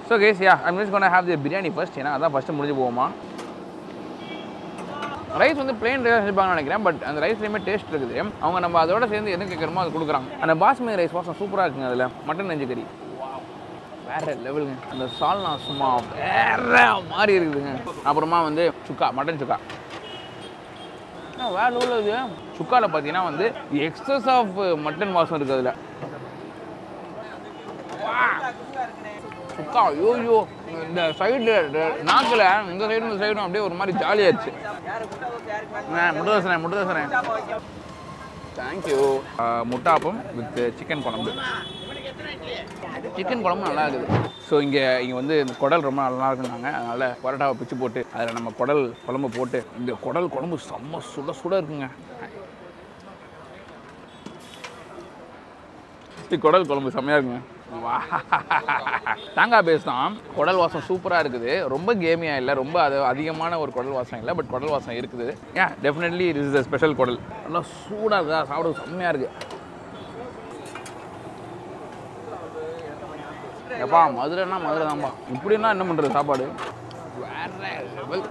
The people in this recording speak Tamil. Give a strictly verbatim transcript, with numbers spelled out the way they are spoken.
So cause ya I'm just gonna have the biryani first. ஏன்னா அதான் ஃபஸ்ட்டு முடிஞ்சு போவோமா. ரைஸ் வந்து பிளெயின் ரைஸ் செஞ்சுப்பாங்கன்னு நினைக்கிறேன். பட் அந்த ரைஸ்லேயுமே டேஸ்ட் இருக்குது. அவங்க நம்ம அதோட சேர்ந்து எது கேட்குறோமோ அது கொடுக்குறாங்க. அந்த பாஸ்மதி ரைஸ் வாசம் சூப்பராக இருக்குங்க. அதில் மட்டன் நெஞ்சு கறி வேற லெவலுங்க. அந்த சால்னா சும்மா வேற மாதிரி இருக்குதுங்க. அப்புறமா வந்து சுக்கா, மட்டன் சுக்கா வேற லெவலில் இது. சுக்காவில் பார்த்தீங்கன்னா வந்து எக்ஸஸ் ஆஃப் மட்டன் வாசம் இருக்குது அதில். சுக்கா யோயோ இந்த சைடில் நாக்கில் இந்த சைடும் இந்த சைடும் அப்படியே ஒரு மாதிரி ஜாலியாகிடுச்சு. முட்டை முட்டை தோசனை தேங்க்யூ. முட்டாப்பம் வித் சிக்கன் குழம்பு. சிக்கன் குழம்பு நல்லா இருக்குது. ஸோ இங்கே இங்கே வந்து இந்த குடல் ரொம்ப நல்லா இருக்குனாங்க. அதனால் பரோட்டாவை பிச்சு போட்டு அதில் நம்ம குடல் குழம்பு போட்டு இந்த குடல் குழம்பு செம்ம சுட சுட இருக்குங்க. குடல் குழம்பு செம்மையாக இருக்குங்க. வா தேங்காய் பேஸ்ட் தான். குடல் வாசம் சூப்பராக இருக்குது. ரொம்ப கேமியாக இல்லை, ரொம்ப அது அதிகமான ஒரு குடல் வாசம் இல்லை. பட் குடல் வாசம் இருக்குது. ஏன் definitely it is the special குடல். நல்லா சூடாக இருக்கா, சாப்பிட செம்மையாக இருக்குது. எப்பா மதுரைன்னா மதுரை தான்ப்பா. இப்படின்னா என்ன பண்ணுறது சாப்பாடு வேற லெவல்.